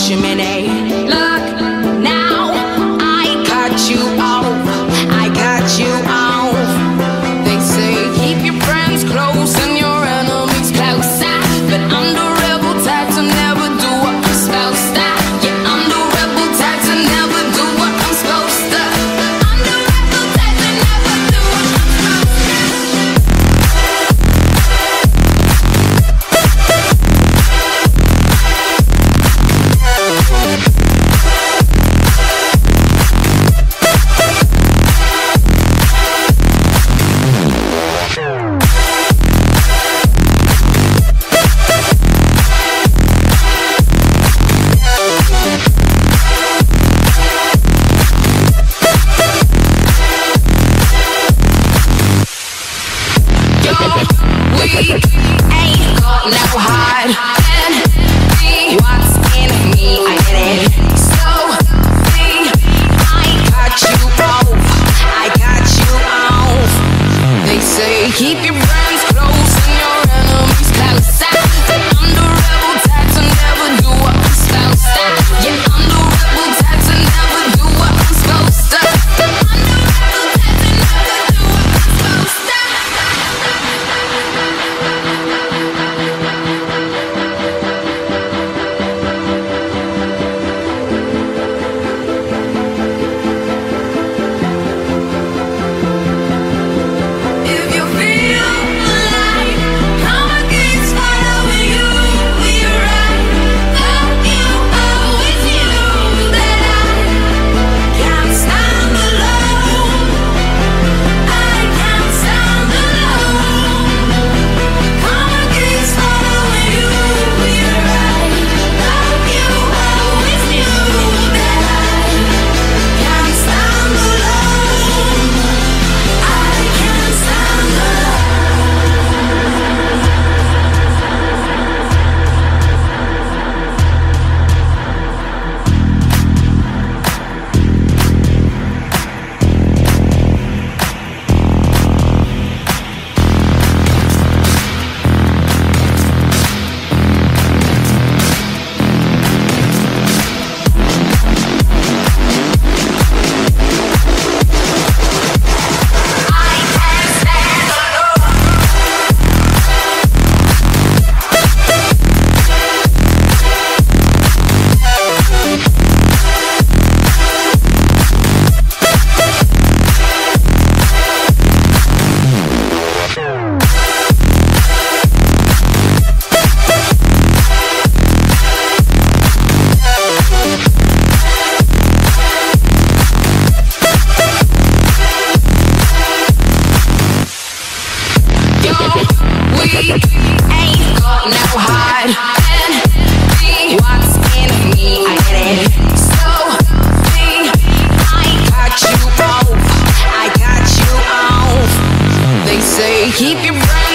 chimney. Look, now I cut you off. I cut you off. They say keep your friends close and your enemies closer, but I'm the rebel type to never do what I'm supposed to. Yeah, I'm the rebel type to never do what I'm supposed to. I'm the rebel type to never do what I'm supposed to. We ain't got no hide and see what's in me. I get it. So see, I cut you off. I cut you off. They say keep your friends close and your enemies closer, but I'm the rebel type to never do what I'm supposed to. Yeah, I'm the rebel type to never do what I'm supposed to. I'm the rebel type to never do what I'm supposed to. If you feel like come against following you, we're right. Love you, always knew that I can't stand alone. I can't stand alone. Come against following you, we're right. Love you, always knew that I can't stand alone. I can't stand alone. We ain't got no hide and see what's in me. I get it. So see, I cut you off. I cut you off. They say keep your brain